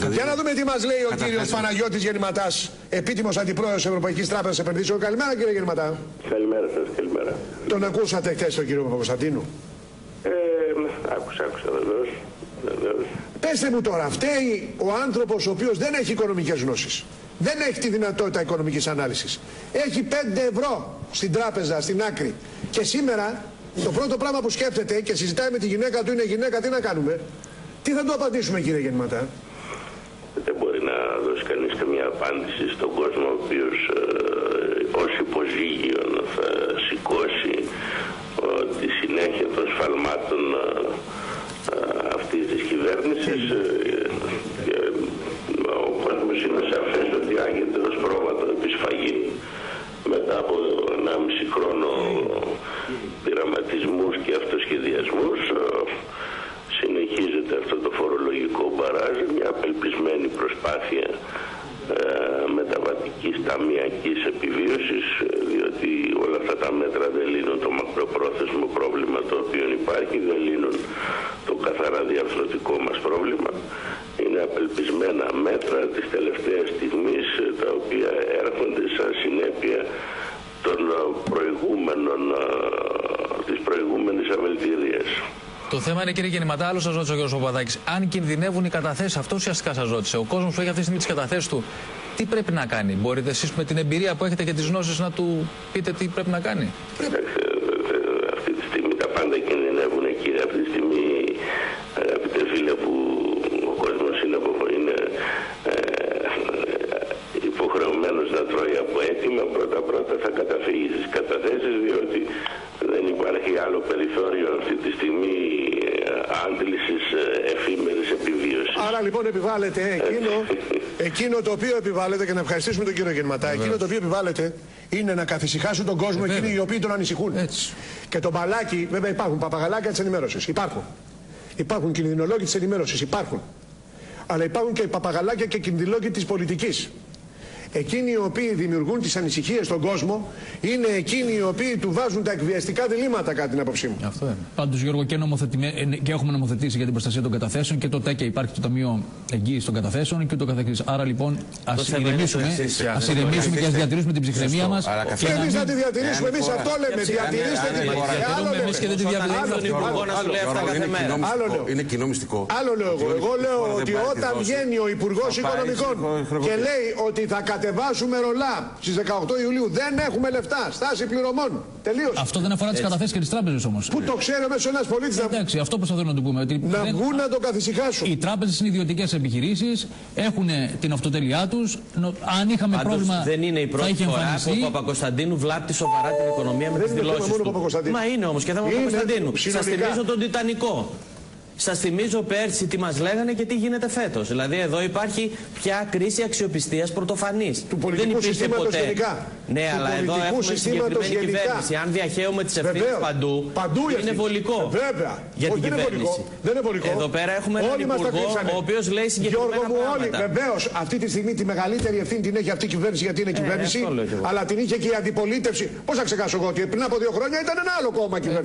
Για να δούμε τι μας λέει ο κύριος Παναγιώτης Γεννηματάς, επίτιμος αντιπρόεδρος της Ευρωπαϊκής Τράπεζας Επενδύσεων. Καλημέρα, κύριε Γεννηματά. Καλημέρα σας, καλημέρα. Τον ακούσατε χθες τον κύριο Παπακοσταντίνου? Άκουσα βεβαίως. Πέστε μου τώρα, φταίει ο άνθρωπος ο οποίος δεν έχει οικονομικές γνώσεις, δεν έχει τη δυνατότητα οικονομικής ανάλυσης, έχει 5 ευρώ στην τράπεζα, στην άκρη, και σήμερα το πρώτο πράγμα που σκέφτεται και συζητάει με τη γυναίκα του είναι: γυναίκα, τι να κάνουμε? Τι θα του απαντήσουμε, κύριε Γεννηματά? Δεν μπορεί να δώσει κανείς καμία απάντηση στον κόσμο ο οποίος ως υποζύγιον θα σηκώσει τη συνέχεια των σφαλμάτων αυτής της κυβέρνησης. Ο κόσμος είναι σαφές ότι άγεται ως πρόβατο επισφαγή μετά από 1,5 χρόνο πειραματισμούς και αυτοσχεδιασμούς. Συνεχίζεται αυτό το φορολογικό μπαράζ, μια απελπισμένη προσπάθεια μεταβατικής ταμειακής επιβίωσης, διότι όλα αυτά τα μέτρα δεν λύνουν το μακροπρόθεσμο πρόβλημα το οποίο υπάρχει, δεν λύνουν το καθαρά διαρθρωτικό μας πρόβλημα. Είναι απελπισμένα μέτρα της τελευταίας στιγμής, τα οποία έρχονται σαν συνέπεια των της προηγούμενης αβελτηρίας. Το θέμα είναι, κύριε Γεννηματά, άλλο σας ρώτησε ο κ. Παπαδάκης, αν κινδυνεύουν οι καταθέσεις. Αυτό ουσιαστικά σας ρώτησε. Ο κόσμος που έχει αυτή τη στιγμή τις καταθέσεις του, τι πρέπει να κάνει? Μπορείτε εσείς με την εμπειρία που έχετε και τις γνώσεις να του πείτε τι πρέπει να κάνει? Αυτή τη στιγμή τα πάντα κινδυνεύουν, κύριε. Αυτή τη στιγμή, αγαπητέ φίλε, που ο κόσμος είναι υποχρεωμένος να τρώει από αίτημα, πρώτα θα καταφύγει στις καταθέσεις, διότι δεν υπάρχει άλλο περιθώριο αυτή τη στιγμή άντλησης εφήμερης επιβίωσης. Άρα λοιπόν επιβάλλεται εκείνο το οποίο επιβάλλεται, και να ευχαριστήσουμε τον κύριο Γεννηματά, εκείνο το οποίο επιβάλλεται είναι να καθησυχάσουν τον κόσμο εκείνοι οι οποίοι τον ανησυχούν. Έτσι. Και το μπαλάκι, βέβαια υπάρχουν παπαγαλάκια της ενημέρωσης, υπάρχουν κινδυνολόγοι της ενημέρωσης, υπάρχουν. Αλλά υπάρχουν και παπαγαλάκια και κινδυνολόγοι της πολιτικής. Εκείνοι οι οποίοι δημιουργούν τις ανησυχίες στον κόσμο είναι εκείνοι οι οποίοι του βάζουν τα εκβιαστικά διλήμματα, κατά την άποψή μου. Αυτό είναι. Πάντως, Γιώργο, και έχουμε νομοθετήσει για την προστασία των καταθέσεων και το ΤΕΚΕ, υπάρχει το Ταμείο Εγγύησης των Καταθέσεων και το καθεξής. Άρα λοιπόν ας ηρεμήσουμε και ας διατηρήσουμε την ψυχραιμία μας. Και εμείς να τη διατηρήσουμε, εμείς αυτό λέμε. Διατηρήστε την Είναι κοινό μυστικό. Άλλο λέω εγώ. Εγώ λέω ότι όταν βγαίνει ο Υπουργός Οικονομικών και λέει ότι θα κατεβάσουμε ρολά στις 18 Ιουλίου, δεν έχουμε λεφτά, στάση πληρωμών. Τελείως. Αυτό δεν αφορά τις καταθέσεις και τις τράπεζες όμως. Πού το ξέρει ο μέσος ένας πολίτης? Εντάξει, αυτό προσπαθούμε να του πούμε. Ότι να βγουν να το καθησυχάσουν. Οι τράπεζες είναι ιδιωτικές επιχειρήσεις, έχουν την αυτοτέλειά τους. Αν είχαμε πρόβλημα, δεν είναι η πρώτη φορά που ο Παπακοσταντίνου βλάπτει σοβαρά την οικονομία με τις δηλώσεις του. Μα είναι όμως και θέμα Παπακοσταντίνου. Σας θυμίζω τον Τιτανικό. Σας θυμίζω πέρσι τι μας λέγανε και τι γίνεται φέτος. Δηλαδή εδώ υπάρχει πια κρίση αξιοπιστίας πρωτοφανής. Του πολιτικού συστήματος γενικά. Ναι, αλλά εδώ έχουμε συγκεκριμένη κυβέρνηση. Αν διαχέουμε τις ευθύνες παντού είναι βολικό. Βέβαια. Για την κυβέρνηση. Δεν είναι βολικό. Εδώ πέρα έχουμε έναν υπουργό ο οποίος λέει συγκεκριμένα πράγματα. Βεβαίως, αυτή τη στιγμή τη μεγαλύτερη ευθύνη την έχει αυτή η κυβέρνηση, γιατί είναι κυβέρνηση, αλλά την είχε και η αντιπολίτευση. Πώς θα ξεχάσω εγώ ότι πριν από 2 χρόνια ήταν ένα άλλο κόμμα κυβέρνηση.